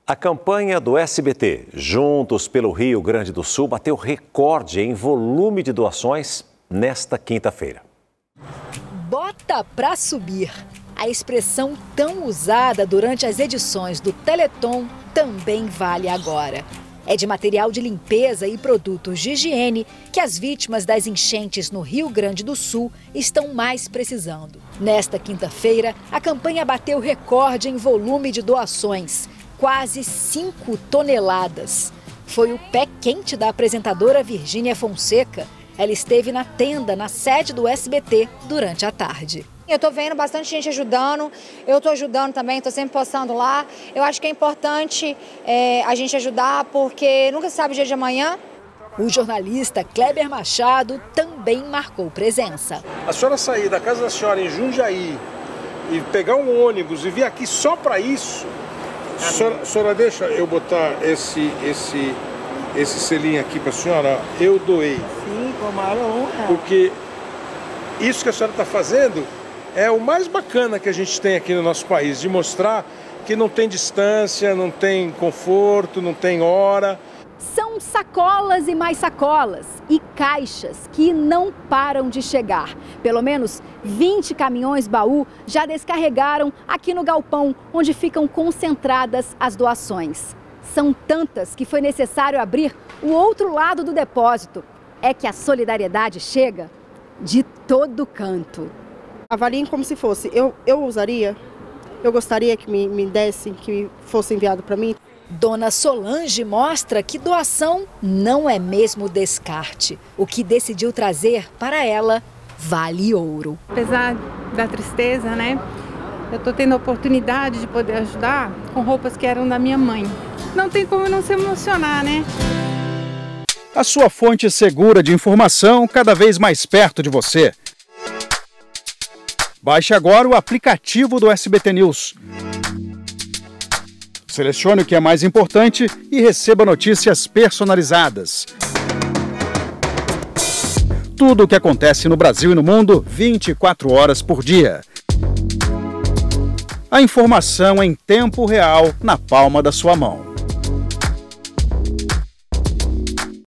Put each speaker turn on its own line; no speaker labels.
A campanha do SBT, Juntos pelo Rio Grande do Sul, bateu recorde em volume de doações nesta quinta-feira.
Bota pra subir. A expressão tão usada durante as edições do Teleton também vale agora. É de material de limpeza e produtos de higiene que as vítimas das enchentes no Rio Grande do Sul estão mais precisando. Nesta quinta-feira, a campanha bateu recorde em volume de doações, quase 5 toneladas. Foi o pé quente da apresentadora Virgínia Fonseca. Ela esteve na tenda, na sede do SBT, durante a tarde.
Eu estou vendo bastante gente ajudando, eu estou ajudando também, estou sempre postando lá. Eu acho que é importante a gente ajudar, porque nunca se sabe o dia de amanhã.
O jornalista Kleber Machado também marcou presença.
A senhora sair da casa da senhora em Jundiaí e pegar um ônibus e vir aqui só para isso, a senhora deixa eu botar esse selinho aqui para a senhora? Eu doei.
Sim, com a maior honra.
Porque isso que a senhora está fazendo é o mais bacana que a gente tem aqui no nosso país, de mostrar que não tem distância, não tem conforto, não tem hora.
São sacolas e mais sacolas e caixas que não param de chegar. Pelo menos 20 caminhões baú já descarregaram aqui no galpão, onde ficam concentradas as doações. São tantas que foi necessário abrir o outro lado do depósito. É que a solidariedade chega de todo canto.
Avaliem como se fosse. Eu usaria, eu gostaria que me dessem, que fosse enviado para mim.
Dona Solange mostra que doação não é mesmo descarte. O que decidiu trazer para ela vale ouro.
Apesar da tristeza, né? Eu estou tendo a oportunidade de poder ajudar com roupas que eram da minha mãe. Não tem como não se emocionar, né?
A sua fonte segura de informação cada vez mais perto de você. Baixe agora o aplicativo do SBT News. Selecione o que é mais importante e receba notícias personalizadas. Tudo o que acontece no Brasil e no mundo, 24 horas por dia. A informação em tempo real na palma da sua mão.